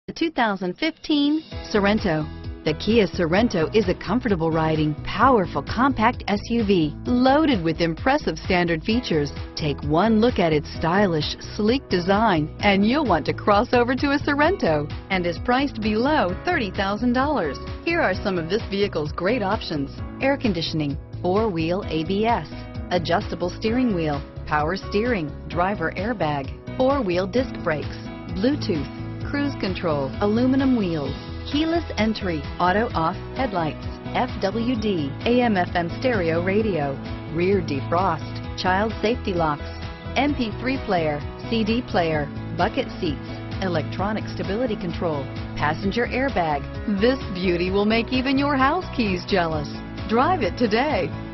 The 2015 Sorento. The Kia Sorento is a comfortable riding, powerful compact SUV loaded with impressive standard features. Take one look at its stylish, sleek design and you'll want to cross over to a Sorento, and is priced below $30,000. Here are some of this vehicle's great options: air conditioning, four-wheel ABS, adjustable steering wheel, power steering, driver airbag, four-wheel disc brakes, Bluetooth, cruise control, aluminum wheels, keyless entry, auto-off headlights, FWD, AM/FM stereo radio, rear defrost, child safety locks, MP3 player, CD player, bucket seats, electronic stability control, passenger airbag. This beauty will make even your house keys jealous. Drive it today.